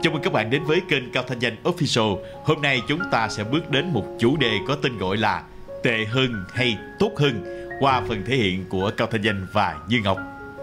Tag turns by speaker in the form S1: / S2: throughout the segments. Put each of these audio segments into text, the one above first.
S1: Chào mừng các bạn đến với kênh Cao Thanh Danh Official. Hôm nay chúng ta sẽ bước đến một chủ đề có tên gọi là tệ hơn hay tốt hơn qua phần thể hiện của Cao Thanh Danh và Như Ngọc.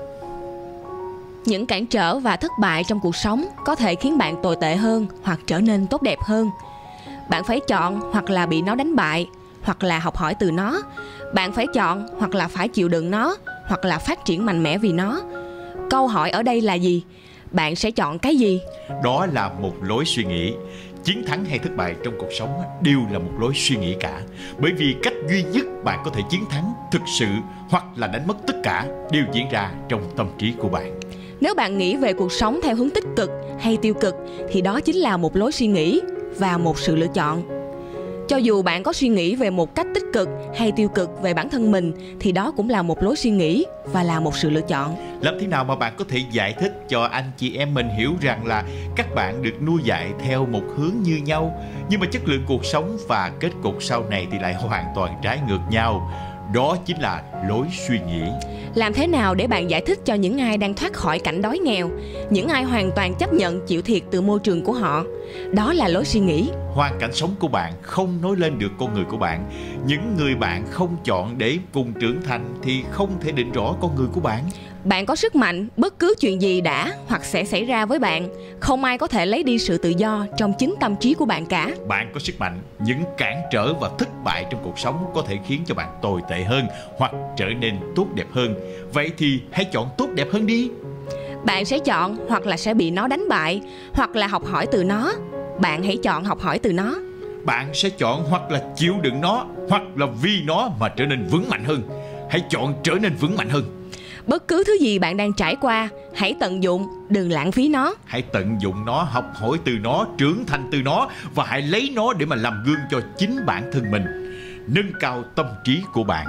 S2: Những cản trở và thất bại trong cuộc sống có thể khiến bạn tồi tệ hơn hoặc trở nên tốt đẹp hơn. Bạn phải chọn hoặc là bị nó đánh bại, hoặc là học hỏi từ nó. Bạn phải chọn hoặc là phải chịu đựng nó, hoặc là phát triển mạnh mẽ vì nó. Câu hỏi ở đây là gì? Bạn sẽ chọn cái gì?
S1: Đó là một lối suy nghĩ. Chiến thắng hay thất bại trong cuộc sống đều là một lối suy nghĩ cả. Bởi vì cách duy nhất bạn có thể chiến thắng thực sự hoặc là đánh mất tất cả đều diễn ra trong tâm trí của bạn.
S2: Nếu bạn nghĩ về cuộc sống theo hướng tích cực hay tiêu cực thì đó chính là một lối suy nghĩ và một sự lựa chọn. Cho dù bạn có suy nghĩ về một cách tích cực hay tiêu cực về bản thân mình thì đó cũng là một lối suy nghĩ và là một sự lựa chọn.
S1: Làm thế nào mà bạn có thể giải thích cho anh chị em mình hiểu rằng là các bạn được nuôi dạy theo một hướng như nhau, nhưng mà chất lượng cuộc sống và kết cục sau này thì lại hoàn toàn trái ngược nhau? Đó chính là lối suy nghĩ.
S2: Làm thế nào để bạn giải thích cho những ai đang thoát khỏi cảnh đói nghèo, những ai hoàn toàn chấp nhận chịu thiệt từ môi trường của họ? Đó là lối suy nghĩ.
S1: Hoàn cảnh sống của bạn không nói lên được con người của bạn. Những người bạn không chọn để cùng trưởng thành thì không thể định rõ con người của bạn.
S2: Bạn có sức mạnh, bất cứ chuyện gì đã hoặc sẽ xảy ra với bạn. Không ai có thể lấy đi sự tự do trong chính tâm trí của bạn cả.
S1: Bạn có sức mạnh, những cản trở và thất bại trong cuộc sống có thể khiến cho bạn tồi tệ hơn hoặc trở nên tốt đẹp hơn. Vậy thì hãy chọn tốt đẹp hơn đi.
S2: Bạn sẽ chọn hoặc là sẽ bị nó đánh bại, hoặc là học hỏi từ nó. Bạn hãy chọn học hỏi từ nó.
S1: Bạn sẽ chọn hoặc là chịu đựng nó, hoặc là vì nó mà trở nên vững mạnh hơn. Hãy chọn trở nên vững mạnh hơn.
S2: Bất cứ thứ gì bạn đang trải qua, hãy tận dụng, đừng lãng phí nó.
S1: Hãy tận dụng nó, học hỏi từ nó, trưởng thành từ nó, và hãy lấy nó để mà làm gương cho chính bản thân mình. Nâng cao tâm trí của bạn.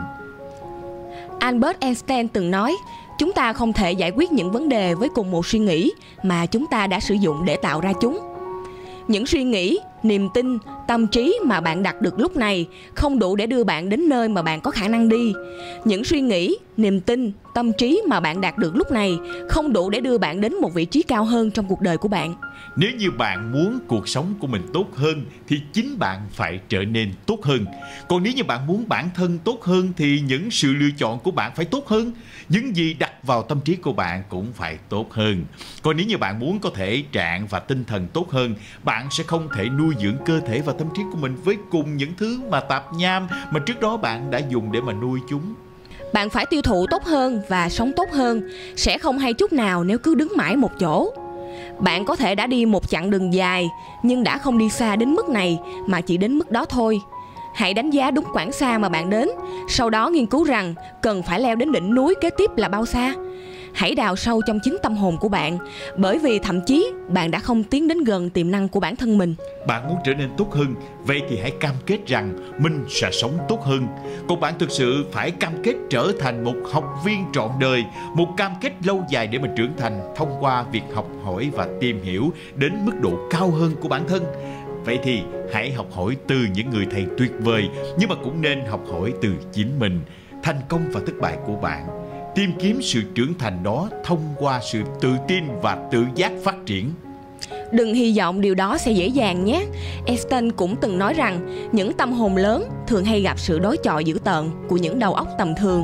S2: Albert Einstein từng nói, chúng ta không thể giải quyết những vấn đề với cùng một suy nghĩ mà chúng ta đã sử dụng để tạo ra chúng. Những suy nghĩ, niềm tin, tâm trí mà bạn đạt được lúc này không đủ để đưa bạn đến nơi mà bạn có khả năng đi. Những suy nghĩ, niềm tin, tâm trí mà bạn đạt được lúc này không đủ để đưa bạn đến một vị trí cao hơn trong cuộc đời của bạn.
S1: Nếu như bạn muốn cuộc sống của mình tốt hơn thì chính bạn phải trở nên tốt hơn. Còn nếu như bạn muốn bản thân tốt hơn thì những sự lựa chọn của bạn phải tốt hơn. Những gì đặt vào tâm trí của bạn cũng phải tốt hơn. Còn nếu như bạn muốn có thể trạng và tinh thần tốt hơn, bạn sẽ không thể nuôi dưỡng cơ thể và tâm trí của mình với cùng những thứ mà tạp nham mà trước đó bạn đã dùng để mà nuôi chúng.
S2: Bạn phải tiêu thụ tốt hơn và sống tốt hơn. Sẽ không hay chút nào nếu cứ đứng mãi một chỗ. Bạn có thể đã đi một chặng đường dài nhưng đã không đi xa đến mức này mà chỉ đến mức đó thôi. Hãy đánh giá đúng quãng xa mà bạn đến, sau đó nghiên cứu rằng cần phải leo đến đỉnh núi kế tiếp là bao xa. Hãy đào sâu trong chính tâm hồn của bạn, bởi vì thậm chí bạn đã không tiến đến gần tiềm năng của bản thân mình.
S1: Bạn muốn trở nên tốt hơn, vậy thì hãy cam kết rằng mình sẽ sống tốt hơn. Còn bạn thực sự phải cam kết trở thành một học viên trọn đời, một cam kết lâu dài để mà trưởng thành thông qua việc học hỏi và tìm hiểu đến mức độ cao hơn của bản thân. Vậy thì hãy học hỏi từ những người thầy tuyệt vời, nhưng mà cũng nên học hỏi từ chính mình. Thành công và thất bại của bạn, tìm kiếm sự trưởng thành đó thông qua sự tự tin và tự giác phát triển.
S2: Đừng hy vọng điều đó sẽ dễ dàng nhé. Einstein cũng từng nói rằng những tâm hồn lớn thường hay gặp sự đối chọi dữ tợn của những đầu óc tầm thường.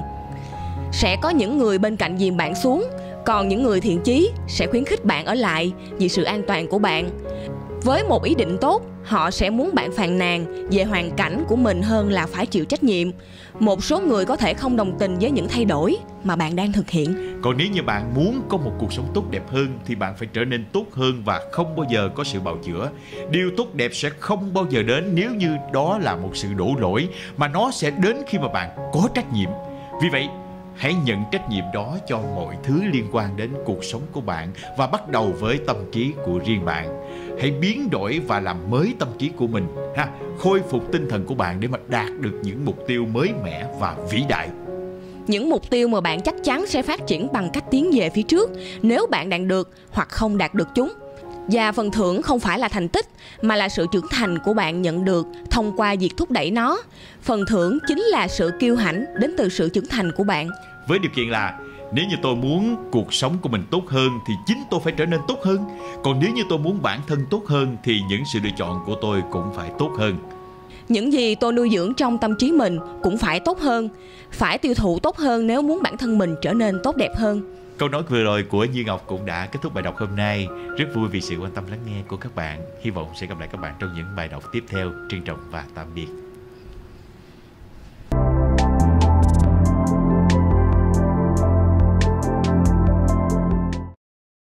S2: Sẽ có những người bên cạnh dìm bạn xuống, còn những người thiện chí sẽ khuyến khích bạn ở lại vì sự an toàn của bạn. Với một ý định tốt, họ sẽ muốn bạn phàn nàn về hoàn cảnh của mình hơn là phải chịu trách nhiệm. Một số người có thể không đồng tình với những thay đổi mà bạn đang thực hiện.
S1: Còn nếu như bạn muốn có một cuộc sống tốt đẹp hơn thì bạn phải trở nên tốt hơn và không bao giờ có sự bào chữa. Điều tốt đẹp sẽ không bao giờ đến nếu như đó là một sự đổ lỗi, mà nó sẽ đến khi mà bạn có trách nhiệm. Vì vậy, hãy nhận trách nhiệm đó cho mọi thứ liên quan đến cuộc sống của bạn và bắt đầu với tâm trí của riêng bạn. Hãy biến đổi và làm mới tâm trí của mình, khôi phục tinh thần của bạn để mà đạt được những mục tiêu mới mẻ và vĩ đại.
S2: Những mục tiêu mà bạn chắc chắn sẽ phát triển bằng cách tiến về phía trước nếu bạn đạt được hoặc không đạt được chúng. Và phần thưởng không phải là thành tích mà là sự trưởng thành của bạn nhận được thông qua việc thúc đẩy nó. Phần thưởng chính là sự kiêu hãnh đến từ sự trưởng thành của bạn.
S1: Với điều kiện là Nếu như tôi muốn cuộc sống của mình tốt hơn thì chính tôi phải trở nên tốt hơn. Còn nếu như tôi muốn bản thân tốt hơn thì những sự lựa chọn của tôi cũng phải tốt hơn.
S2: Những gì tôi nuôi dưỡng trong tâm trí mình cũng phải tốt hơn, phải tiêu thụ tốt hơn nếu muốn bản thân mình trở nên tốt đẹp hơn.
S1: Câu nói vừa rồi của Như Ngọc cũng đã kết thúc bài đọc hôm nay. Rất vui vì sự quan tâm lắng nghe của các bạn. Hy vọng sẽ gặp lại các bạn trong những bài đọc tiếp theo. Trân trọng và tạm biệt.